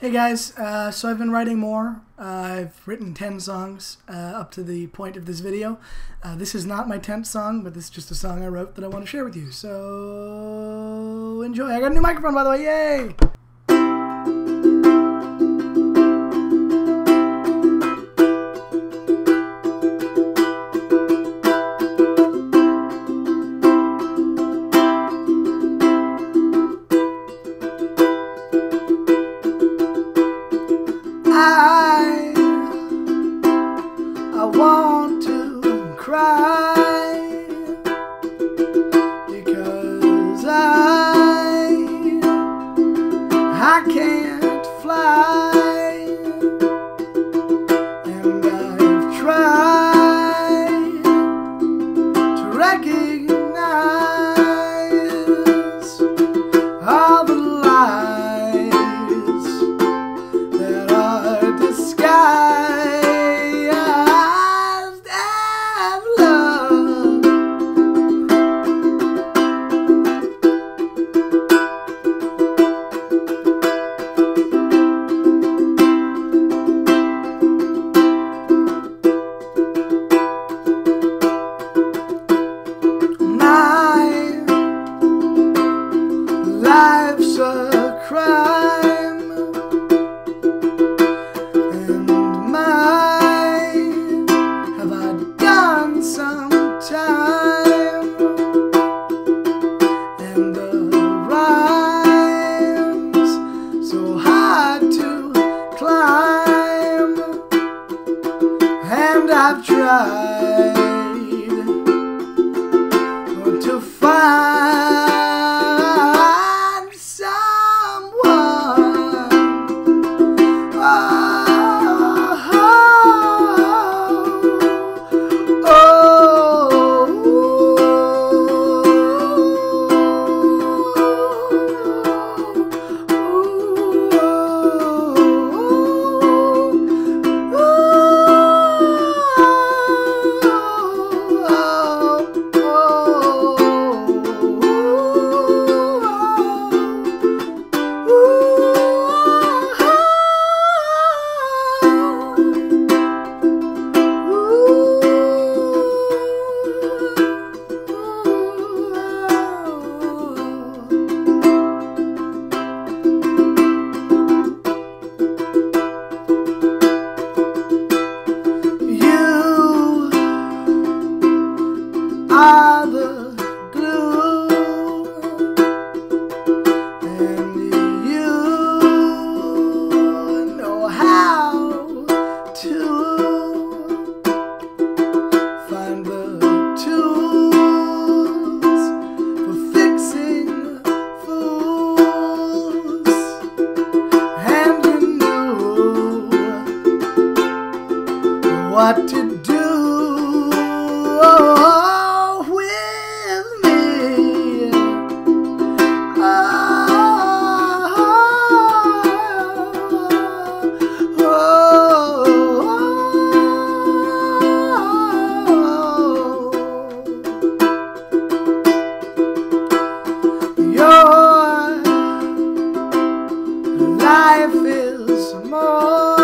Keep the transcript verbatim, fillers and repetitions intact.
Hey guys, uh, so I've been writing more. Uh, I've written ten songs uh, up to the point of this video. Uh, this is not my tenth song, but this is just a song I wrote that I want to share with you. So enjoy. I got a new microphone, by the way. Yay! I, I want to cry because I, I can't fly, and I've tried to recognize all the lies that are disguised as love. My life's a crime, sometime, and the rhymes so hard to climb, and I've tried to find someone. Are the glue, and you know how to find the tools for fixing fools, and you know what to do. Your life is more